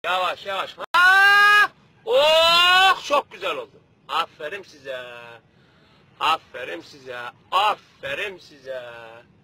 Yavaş yavaş. Ha! Oh, çok güzel oldu. Aferin size. Aferin size. Aferin size.